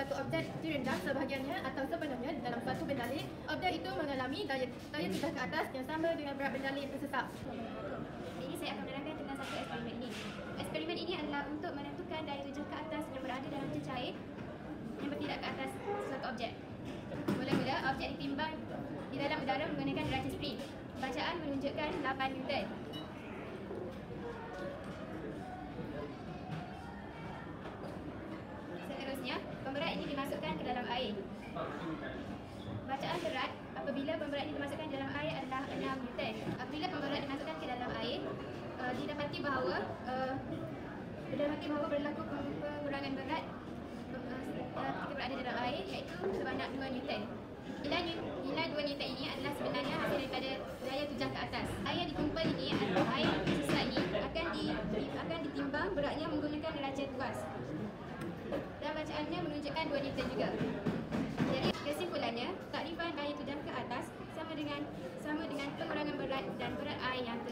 suatu objek direndam sebahagiannya atau sepenuhnya di dalam suatu bendalih, objek itu mengalami daya tudah ke atas yang sama dengan berat bendalih yang tersesak. Ini saya akan menerangkan tentang satu eksperimen ini. Eksperimen ini adalah untuk menentukan daya tujuh ke atas yang berada dalam cecair yang bertindak ke atas suatu objek. Mula-mula, objek ditimbang di dalam udara menggunakan deraja spring. Bacaan menunjukkan 8 Newton. Seterusnya, pemberat ini dimasukkan ke dalam air. Bacaan berat apabila pemberat ini dimasukkan ke dalam air adalah 6 Newton. Apabila pemberat dimasukkan ke dalam air, didapati bahawa berlaku pengurangan berat ketika berada dalam air, iaitu sebanyak 2 Newton. Nilai 2 Newton ini adalah sebenarnya hasil daripada daya tujah ke atas. Air yang dikumpul ini atau air yang tersesat ini akan ditimbang beratnya menggunakan deraja tuas. Dan bacaannya menunjukkan 2 Newton juga. Jadi kesimpulannya, takrifan daya tujah ke atas sama dengan pengurangan berat dan berat air yang